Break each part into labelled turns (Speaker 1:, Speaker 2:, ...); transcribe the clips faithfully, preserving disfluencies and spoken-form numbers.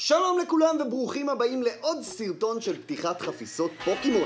Speaker 1: שלום לכולם וברוכים הבאים לעוד סרטון של פתיחת חפיסות פוקימון.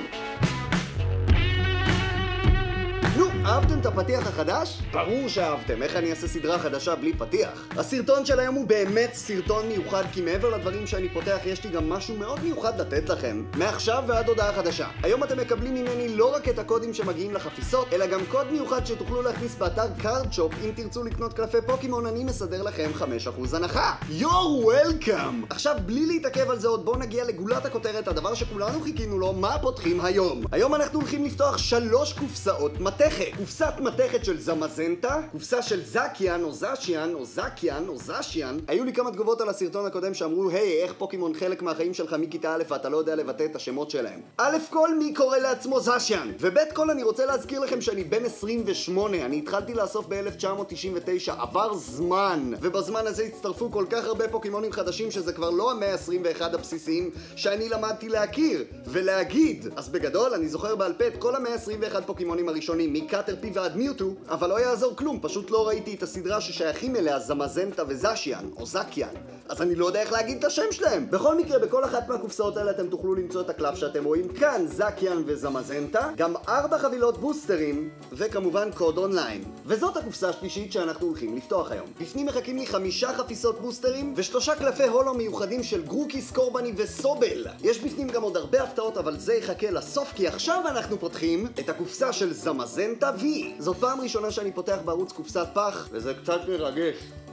Speaker 1: נו, אהבתם את הפתיח החדש? ברור שאהבתם, איך אני אעשה סדרה חדשה בלי פתיח? הסרטון של היום הוא באמת סרטון מיוחד, כי מעבר לדברים שאני פותח יש לי גם משהו מאוד מיוחד לתת לכם, מעכשיו ועד הודעה חדשה. היום אתם מקבלים ממני לא רק את הקודים שמגיעים לחפיסות, אלא גם קוד מיוחד שתוכלו להכניס באתר קארד שופ. אם תרצו לקנות קלפי פוקימון אני מסדר לכם חמישה אחוז הנחה. You're welcome! עכשיו בלי להתעכב על זה עוד בואו נגיע לגולת הכותרת, הדבר שכולנו חיכינו לו, מה פותחים היום. היום אנחנו הולכים לפתוח שלוש קופסאות מתכת. קופסת מתכת של זמזנטה, קופסה של זקיאן או זשיאן או זקיאן או זשיאן. היו לי כמה תגובות על הסרטון הקודם שאמרו, היי, איך פוקימון חלק מהחיים שלך מכיתה א' ואתה לא יודע לבטא את השמות שלהם. א' כל, מי קורא לעצמו זשיאן? וב' כל, אני רוצה להזכיר לכם שאני בן עשרים ושמונה, אני התחלתי לאסוף ב-אלף תשע מאות תשעים ותשע, עבר זמן, ובזמן הזה הצטרפו כל כך הרבה פוקימונים חדשים שזה כבר לא ה-מאה עשרים ואחת הבסיסיים שאני למדתי להכיר ולהגיד. אז בגדול אני זוכר בעל פה את כל ה-מאה עשרים ואחת פוקימונים הראשונים מקאטרפי ועד מיוטו, אבל לא יעזור כלום, פשוט לא ראיתי את הסדרה ששייכים אליה זמזנטה וזשיאן או זקיאן, אז אני לא יודע איך להגיד את השם שלהם. בכל מקרה, בכל אחת מהקופסאות האלה אתם תוכלו למצוא את הקלף שאתם רואים כאן, זקיאן וזמזנטה, גם ארבע חבילות בוסטרים וכמובן קוד אונליין. וזאת הקופסה השלישית שאנחנו הולכים לפתוח היום. בפנים מחכים לי חמישה חפיסות בוסטרים ושלושה קלפי הולו מיוחדים של גרוקיס, קורבני וסובל. יש בפנים גם עוד הרבה הפתעות, אבל זה יחכה לסוף, כי עכשיו אנחנו פותחים את הקופסה של זמזנטה V. זאת פעם ראשונה שאני פותח בערוץ קופסת פח וזה קצת מרגש.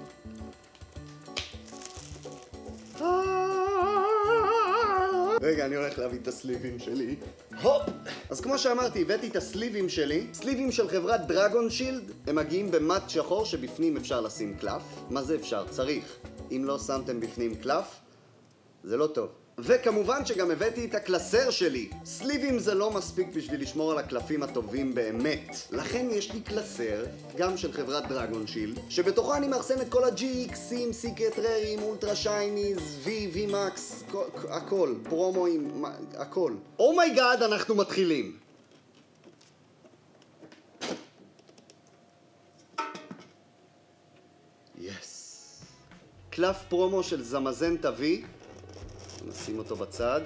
Speaker 1: רגע, אני הולך להביא את הסליבים שלי. הופ! אז כמו שאמרתי, הבאתי את הסליבים שלי. סליבים של חברת דרגון שילד. הם מגיעים במט שחור שבפנים אפשר לשים קלף. מה זה אפשר? צריך. אם לא שמתם בפנים קלף, זה לא טוב. וכמובן שגם הבאתי את הקלסר שלי. סליבים זה לא מספיק בשביל לשמור על הקלפים הטובים באמת. לכן יש לי קלסר, גם של חברת דרגון שילד, שבתוכו אני מאחסן את כל ה-ג'י אקסים, סיקרט ררים, אולטרה שייניז, V, V-Max, הכל, פרומואים, הכל. אומייגאד, אנחנו מתחילים. יס. קלף פרומו של זמזנטה V. נשים אותו בצד.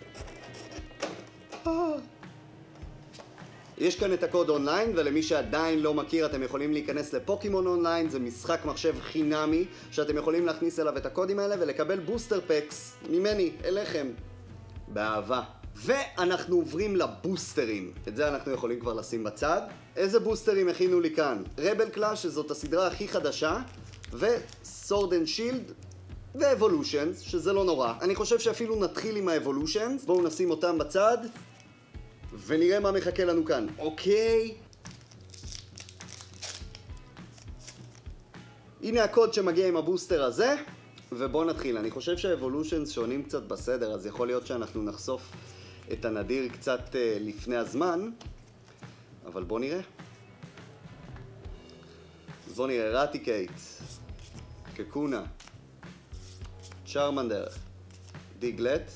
Speaker 1: יש כאן את הקוד אונליין, ולמי שעדיין לא מכיר אתם יכולים להיכנס לפוקימון אונליין, זה משחק מחשב חינמי שאתם יכולים להכניס אליו את הקודים האלה ולקבל בוסטר פקס ממני אליכם באהבה. ואנחנו עוברים לבוסטרים, את זה אנחנו יכולים כבר לשים בצד. איזה בוסטרים הכינו לי כאן? רבל קלאש, שזאת הסדרה הכי חדשה, וסורד אנד שילד ואבולושנס, שזה לא נורא. אני חושב שאפילו נתחיל עם האבולושנס. בואו נשים אותם בצד ונראה מה מחכה לנו כאן. אוקיי, הנה הקוד שמגיע עם הבוסטר הזה, ובואו נתחיל. אני חושב שהאבולושנס שונים קצת בסדר, אז יכול להיות שאנחנו נחשוף את הנדיר קצת uh, לפני הזמן, אבל בואו נראה. אז בואו נראה. רטיקייט, קקונה, צ'רמנדר, דיגלט,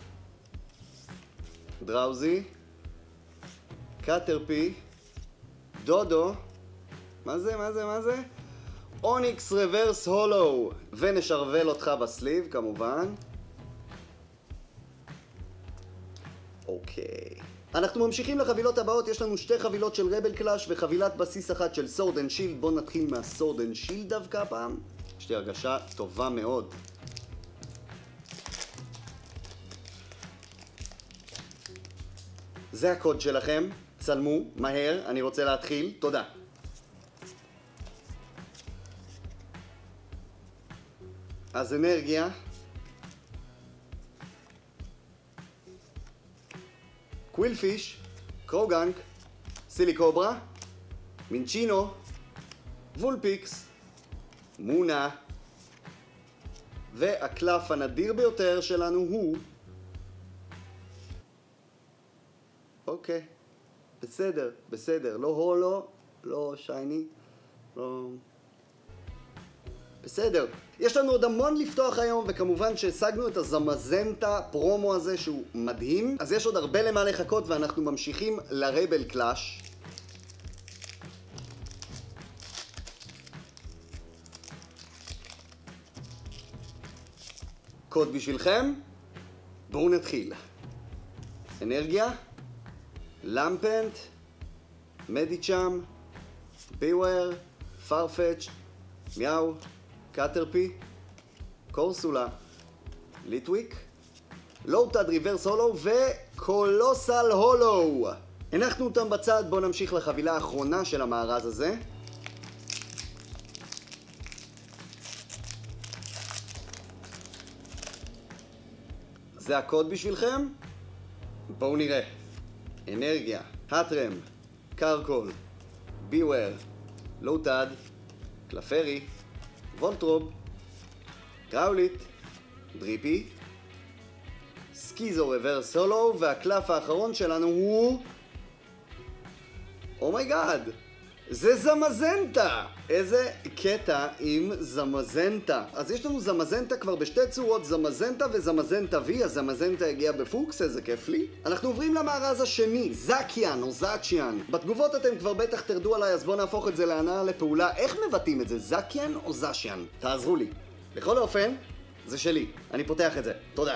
Speaker 1: דראוזי, קאטרפי, דודו, מה זה, מה זה, מה זה? אוניקס רוורס הולו, ונשרבל אותך בסליב כמובן. אוקיי. אנחנו ממשיכים לחבילות הבאות, יש לנו שתי חבילות של רבל קלאש וחבילת בסיס אחת של סורד אנד שילד. בואו נתחיל מהסורד אנד שילד דווקא הפעם. יש לי הרגשה טובה מאוד. זה הקוד שלכם, צלמו, מהר, אני רוצה להתחיל, תודה. אז אנרגיה, קווילפיש, קרוגנק, סיליקוברה, מינצ'ינו, וולפיקס, מונה, והקלף הנדיר ביותר שלנו הוא אוקיי, בסדר, בסדר, לא הולו, לא שייני, לא... בסדר. יש לנו עוד המון לפתוח היום, וכמובן שהשגנו את הזמזנטה פרומו הזה שהוא מדהים. אז יש עוד הרבה למה לחכות, ואנחנו ממשיכים לרבל קלאש. קוד בשבילכם, בואו נתחיל. אנרגיה, למפנט, מדיצ'אם, ביוור, פארפץ', מיאו, קאטרפי, קורסולה, ליטוויק, לואוטאד ריברס הולו וקולוסל הולו. הנחנו אותם בצד, בואו נמשיך לחבילה האחרונה של המארז הזה. זה הקוד בשבילכם? בואו נראה. אנרגיה, האטרם, קרקול, ביוור, לואוטאד, קלפרי, וולטרוב, גראולית, דריפי, סקיזו רוורס הולו, והקלף האחרון שלנו הוא... אומייגאד! זה זמזנטה! איזה קטע עם זמזנטה. אז יש לנו זמזנטה כבר בשתי צורות, זמזנטה וזמזנטה וי. הזמזנטה הגיע בפוקס, איזה כיף לי. אנחנו עוברים למארז השני, זקיאן או זאצ'יאן. בתגובות אתם כבר בטח תרדו עליי, אז בואו נהפוך את זה להנאה לפעולה. איך מבטאים את זה? זקיאן או זאשיאן? תעזרו לי. בכל אופן, זה שלי. אני פותח את זה. תודה.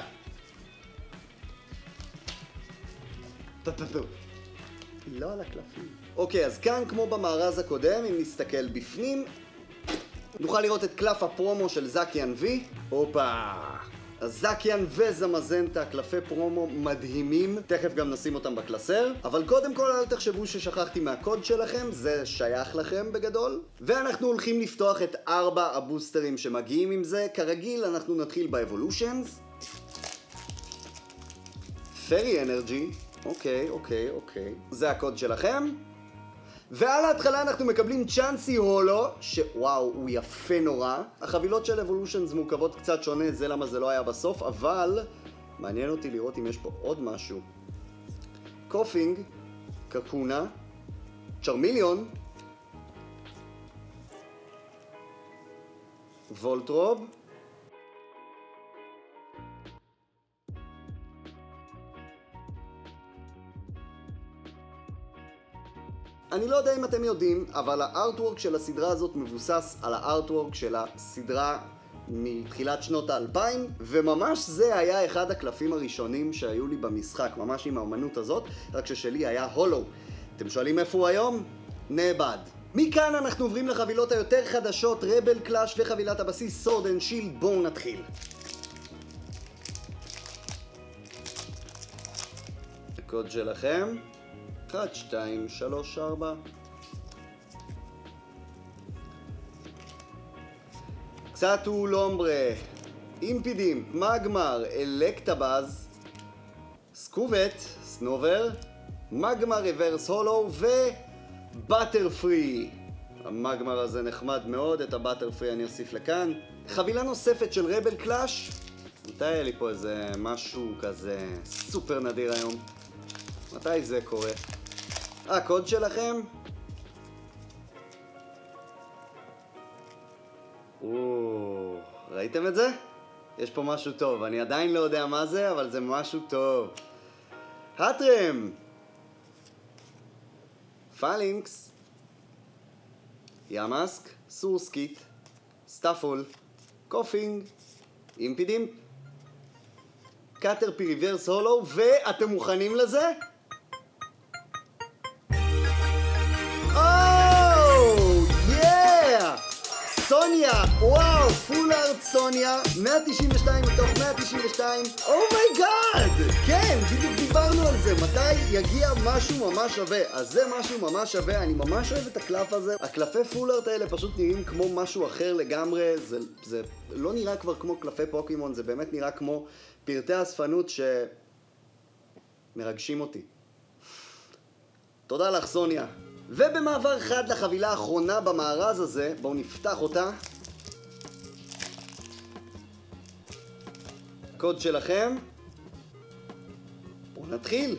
Speaker 1: לא על הקלפים. אוקיי, אז כאן כמו במארז הקודם, אם נסתכל בפנים, נוכל לראות את קלף הפרומו של זקיאן וי. הופה! אז זקיאן וזמזנטה, קלפי פרומו מדהימים, תכף גם נשים אותם בקלסר. אבל קודם כל אל תחשבו ששכחתי מהקוד שלכם, זה שייך לכם בגדול. ואנחנו הולכים לפתוח את ארבע הבוסטרים שמגיעים עם זה. כרגיל אנחנו נתחיל באבולושנס. פרי אנרגי. אוקיי, אוקיי, אוקיי. זה הקוד שלכם. ועל ההתחלה אנחנו מקבלים צ'אנסי הולו, שוואו, הוא יפה נורא. החבילות של אבולושנס מורכבות קצת שונה, זה למה זה לא היה בסוף, אבל מעניין אותי לראות אם יש פה עוד משהו. קופינג, קקונה, צ'רמיליון, וולטרוב, אני לא יודע אם אתם יודעים, אבל הארטוורק של הסדרה הזאת מבוסס על הארטוורק של הסדרה מתחילת שנות האלפיים, וממש זה היה אחד הקלפים הראשונים שהיו לי במשחק, ממש עם האמנות הזאת, רק ששלי היה הולו. אתם שואלים איפה הוא היום? נאבד. מכאן אנחנו עוברים לחבילות היותר חדשות, רבל קלאש וחבילת הבסיס סורד אנד שילד. בואו נתחיל. הקוד שלכם אחת, שתיים, שלוש, ארבע. קסאטו לומברה, אימפידים, מגמר, אלקטבאז, סקובט, סנובר, מגמר ריברס הולו ובטרפרי. המגמר הזה נחמד מאוד, את הבטרפרי אני אוסיף לכאן. חבילה נוספת של רבל קלאש. מתי היה לי פה איזה משהו כזה סופר נדיר היום? מתי זה קורה? הקוד שלכם? או, ראיתם את זה? יש פה משהו טוב, אני עדיין לא יודע מה זה, אבל זה משהו טוב. האטרם, פלינקס, ימאסק, סורסקיט, סטאפול, קופינג, אימפידים, קאטרפי ריברס הולו, ואתם מוכנים לזה? סוניה, וואו, פול ארט סוניה, מאה תשעים ושתיים מתוך מאה תשעים ושתיים, אומייגאד! כן, בדיוק דיברנו על זה, מתי יגיע משהו ממש שווה? אז זה משהו ממש שווה, אני ממש אוהב את הקלף הזה. הקלפי פול ארט האלה פשוט נראים כמו משהו אחר לגמרי, זה, זה לא נראה כבר כמו קלפי פוקימון, זה באמת נראה כמו פרטי הספנות שמרגשים אותי. תודה לך סוניה. ובמעבר חד לחבילה האחרונה במארז הזה, בואו נפתח אותה. קוד שלכם. בואו נתחיל.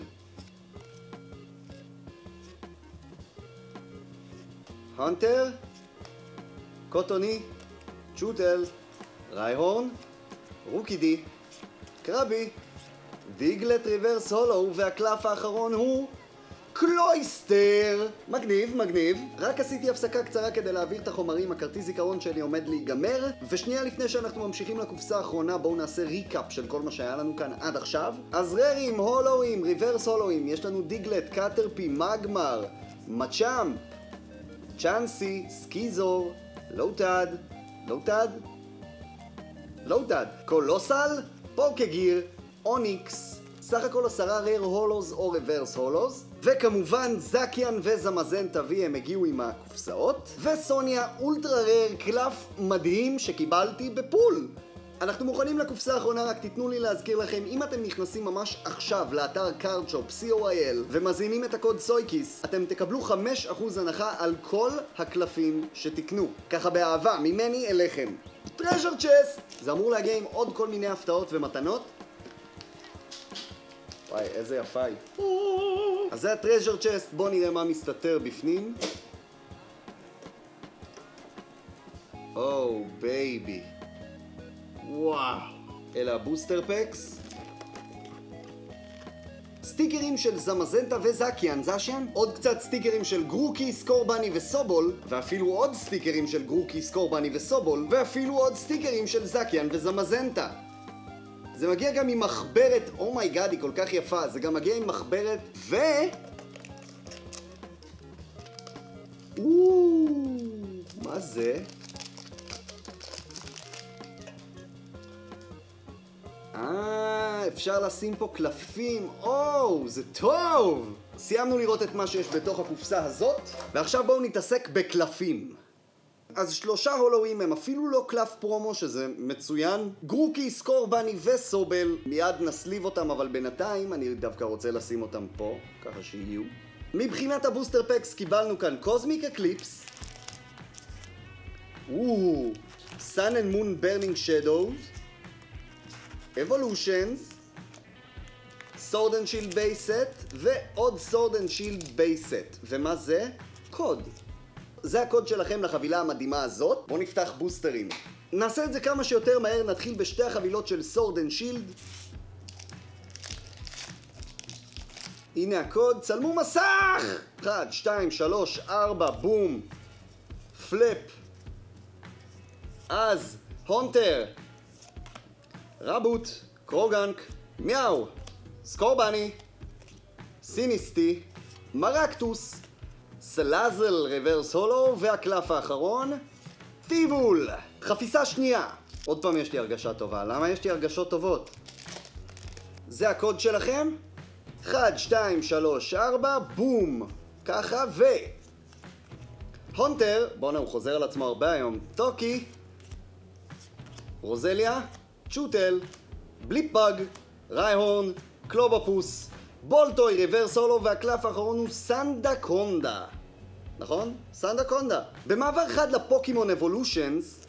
Speaker 1: הנטר, קוטוני, צ'וטל, רייהורן, רוקידי, קרבי, דיגלט ריברס הולו, והקלף האחרון הוא קלויסטר! מגניב, מגניב. רק עשיתי הפסקה קצרה כדי להעביר את החומרים, הכרטיס זיכרון שלי עומד להיגמר. ושנייה לפני שאנחנו ממשיכים לקופסה האחרונה, בואו נעשה ריקאפ של כל מה שהיה לנו כאן עד עכשיו. אז ררים, הולואים, ריברס הולואים, יש לנו דיגלט, קאטרפי, מגמר, מצ'אם, צ'אנסי, סקיזור, לוטד, לוטד, לוטד, קולוסל, פוקגיר, אוניקס, סך הכל עשרה רר הולוז או ריברס הולוז, וכמובן זקיאן וזמזנטה וי הם הגיעו עם הקופסאות, וסוניה אולטרה רר קלף מדהים שקיבלתי בפול. אנחנו מוכנים לקופסה האחרונה, רק תיתנו לי להזכיר לכם, אם אתם נכנסים ממש עכשיו לאתר קארדשופ סי או איי אל ומזינים את הקוד סויקיס, אתם תקבלו חמישה אחוז הנחה על כל הקלפים שתקנו. ככה באהבה, ממני אליכם. טרז'ר צ'סט! זה אמור להגיע עם עוד כל מיני הפתעות ומתנות. וואי, איזה יפה היא. אז זה הטרז'ר צ'סט, בואו נראה מה מסתתר בפנים. או, בייבי. וואו. אלה הבוסטר פקס. סטיקרים של זמזנטה וזקיאן, זשיאן. עוד קצת סטיקרים של גרוקי, סקורבני וסובול. ואפילו עוד סטיקרים של גרוקי, סקורבני וסובול. ואפילו עוד סטיקרים של זקיאן וזמזנטה. זה מגיע גם עם מחברת, אומייגאד, היא כל כך יפה. זה גם מגיע עם מחברת ו... אוו, מה זה? אה, אפשר לשים פה קלפים. או, זה טוב! סיימנו לראות את מה שיש בתוך הקופסה הזאת, ועכשיו בואו נתעסק בקלפים. אז שלושה הולואים הם אפילו לא קלף פרומו, שזה מצוין. גרוקי, סקורבני וסובל, מיד נסליב אותם, אבל בינתיים אני דווקא רוצה לשים אותם פה, ככה שיהיו. מבחינת הבוסטר פקס קיבלנו כאן קוזמיק אקליפס, וואו, Sun and Moon Burning Shadows, Evolutions, Sword and Shield Base Set, ועוד Sword and Shield Base Set. ומה זה? קוד. זה הקוד שלכם לחבילה המדהימה הזאת. בואו נפתח בוסטרים. נעשה את זה כמה שיותר מהר, נתחיל בשתי החבילות של Sword and Shield. הנה הקוד, צלמו מסך! אחת, שתיים, שלוש, ארבע, בום. פליפ. אז, הונטר. רבוט, קרוגנק, מיאו, סקורבני, סיניסטי, מרקטוס, סלאזל ריברס הולו, והקלף האחרון, טיבול. חפיסה שנייה. עוד פעם יש לי הרגשה טובה. למה יש לי הרגשות טובות? זה הקוד שלכם. אחת, שתיים, שלוש, ארבע, בום. ככה ו... הונטר, בוא'נה הוא חוזר על עצמו הרבה היום. טוקי, רוזליה, צ'וטל, בליפבג, רייהורן, קלובופוס, בולטוי, ריברס הולו, והקלף האחרון הוא סנדקונדה. נכון? סנדקונדה. במעבר אחד לפוקימון אבולושנס,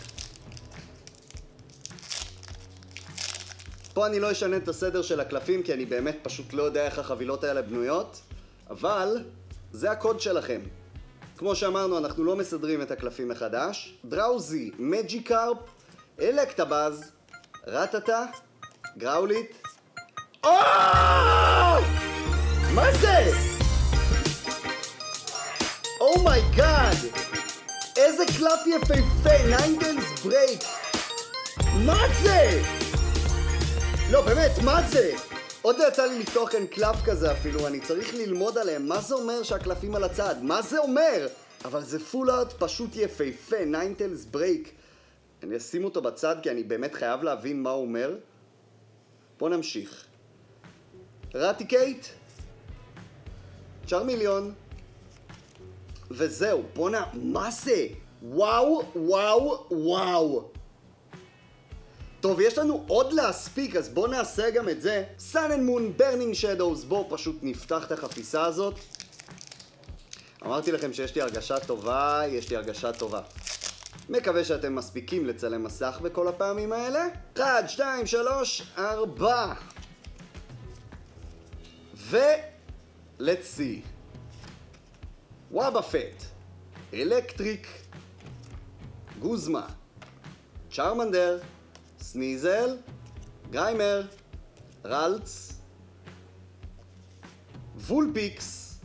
Speaker 1: פה אני לא אשנה את הסדר של הקלפים, כי אני באמת פשוט לא יודע איך החבילות האלה בנויות, אבל זה הקוד שלכם. כמו שאמרנו, אנחנו לא מסדרים את הקלפים מחדש. דראוזי, מג'יקארפ, אלקטבאז, רטטה, גראולית. או! מה זה? אומייגאד! איזה קלף יפהפה, ניינטלס ברייק! מה זה? לא, באמת, מה זה? עוד לא יצא לי לפתוח כאן קלף כזה אפילו, אני צריך ללמוד עליהם. מה זה אומר שהקלפים על הצד? מה זה אומר? אבל זה פול ארט פשוט יפהפה, ניינטלס ברייק. אני אשים אותו בצד כי אני באמת חייב להבין מה הוא אומר. בוא נמשיך. רטיקייט, צ'רמיליון, וזהו. בוא נ... מה זה? וואו, וואו, וואו. טוב, יש לנו עוד להספיק, אז בוא נעשה גם את זה. Sun and Moon Burning Shadows, בואו פשוט נפתח את החפיסה הזאת. אמרתי לכם שיש לי הרגשה טובה, יש לי הרגשה טובה. מקווה שאתם מספיקים לצלם מסך בכל הפעמים האלה. אחת, שתיים, שלוש, ארבע. ו... let's see. וואבאפט, אלקטריק, גוזמה, צ'רמנדר, סניזל, גריימר, רלץ, וולפיקס,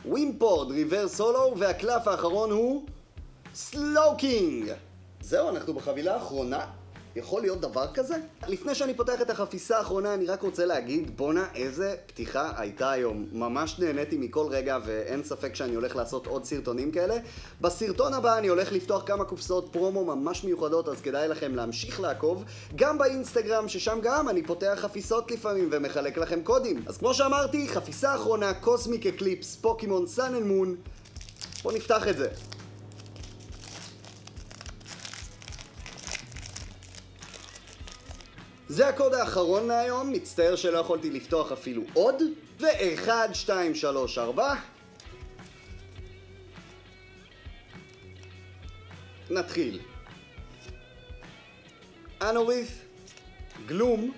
Speaker 1: ווימפורד, ריברס הולו, והקלף האחרון הוא סלוקינג. זהו, אנחנו בחבילה האחרונה. יכול להיות דבר כזה? לפני שאני פותח את החפיסה האחרונה, אני רק רוצה להגיד, בונה, איזה פתיחה הייתה היום. ממש נהניתי מכל רגע, ואין ספק שאני הולך לעשות עוד סרטונים כאלה. בסרטון הבא אני הולך לפתוח כמה קופסאות פרומו ממש מיוחדות, אז כדאי לכם להמשיך לעקוב. גם באינסטגרם, ששם גם אני פותח חפיסות לפעמים ומחלק לכם קודים. אז כמו שאמרתי, חפיסה האחרונה, קוסמיק אקליפס, פוקימון סן אנד מון. בואו נפתח את זה. זה הקוד האחרון להיום, מצטער שלא יכולתי לפתוח אפילו עוד. ו-אחד, שתיים, שלוש, ארבע. נתחיל. אנוריף, גלום,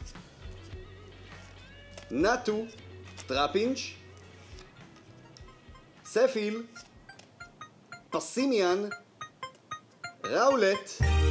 Speaker 1: נטו, טראפינץ', ספיל, פסימיאן, ראולט,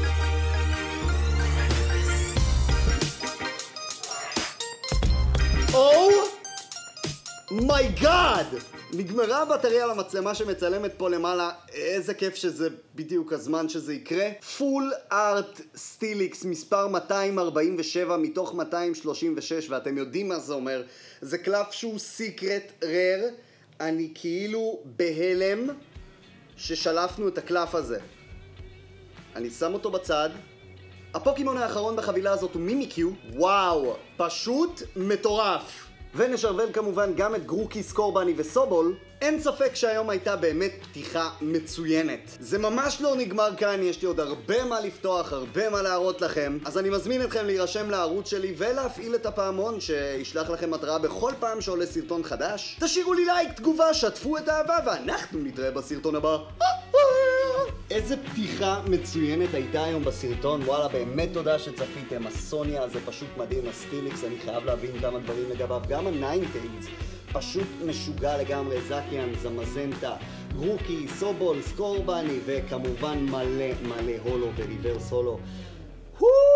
Speaker 1: או מי גאד! נגמרה הבטריה למצלמה שמצלמת פה למעלה, איזה כיף שזה בדיוק הזמן שזה יקרה. פול ארט סטיליקס מספר מאתיים ארבעים ושבע מתוך מאתיים שלושים ושש, ואתם יודעים מה זה אומר. זה קלף שהוא סיקרט רר. אני כאילו בהלם ששלפנו את הקלף הזה. אני שם אותו בצד. הפוקימון האחרון בחבילה הזאת הוא מימיקיו. וואו, פשוט מטורף. ונשרבל כמובן גם את גרוקי, סקורבני וסובול. אין ספק שהיום הייתה באמת פתיחה מצוינת. זה ממש לא נגמר כאן, יש לי עוד הרבה מה לפתוח, הרבה מה להראות לכם. אז אני מזמין אתכם להירשם לערוץ שלי ולהפעיל את הפעמון שישלח לכם התראה בכל פעם שעולה סרטון חדש. תשאירו לי לייק, תגובה, שתפו את האהבה, ואנחנו נתראה בסרטון הבא. איזה פתיחה מצוינת הייתה היום בסרטון, וואלה, באמת תודה שצפיתם. הסוניה זה פשוט מדהים, הסטיליקס, אני חייב להבין כמה דברים לגביו, גם הניינטיז, פשוט משוגע לגמרי, זקיאן, זמזנטה, גרוקי, סובול, סקורבני, וכמובן מלא מלא הולו וריברס הולו.